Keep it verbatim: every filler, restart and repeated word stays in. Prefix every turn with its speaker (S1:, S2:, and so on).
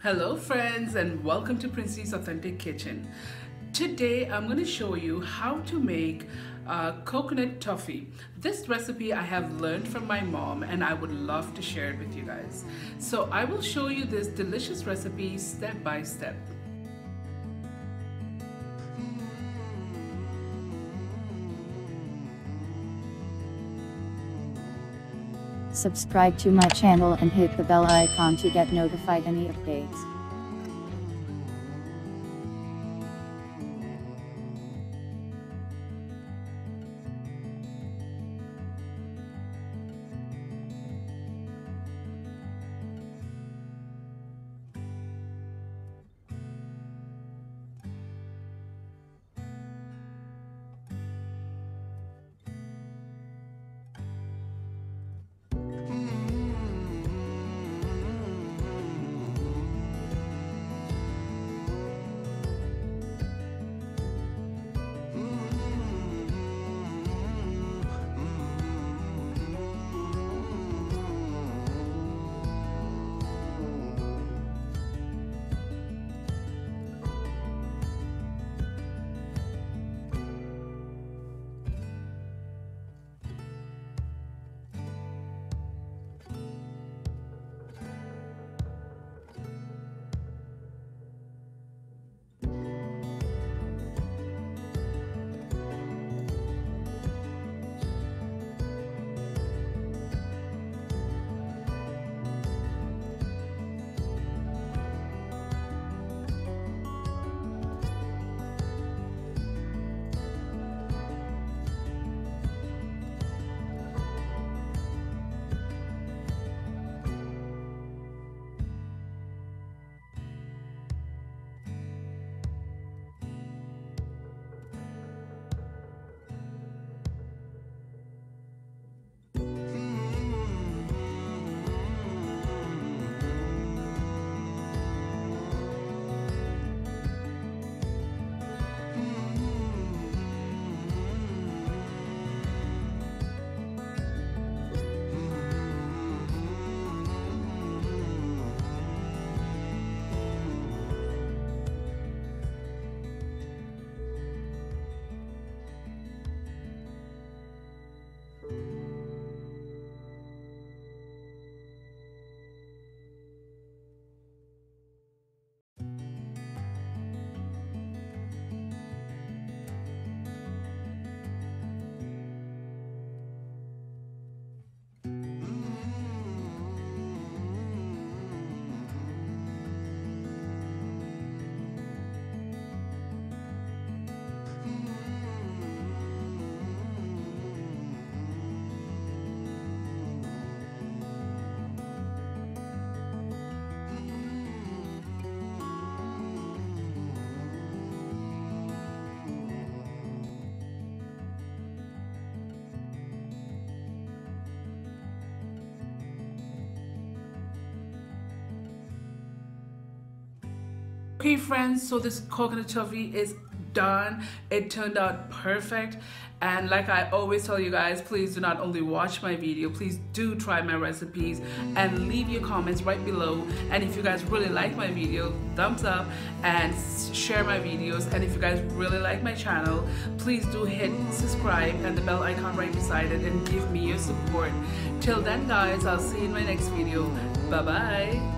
S1: Hello friends, and welcome to Princy's Authentic Kitchen. Today I'm going to show you how to make uh, coconut toffee. This recipe I have learned from my mom and I would love to share it with you guys. So I will show you this delicious recipe step by step.
S2: Subscribe to my channel and hit the bell icon to get notified any updates.
S1: Okay friends, so this coconut toffee is done. It turned out perfect, and like I always tell you guys, please do not only watch my video, please do try my recipes and leave your comments right below. And if you guys really like my video, thumbs up and share my videos. And if you guys really like my channel, please do hit subscribe and the bell icon right beside it and give me your support. Till then guys, I'll see you in my next video. Bye bye.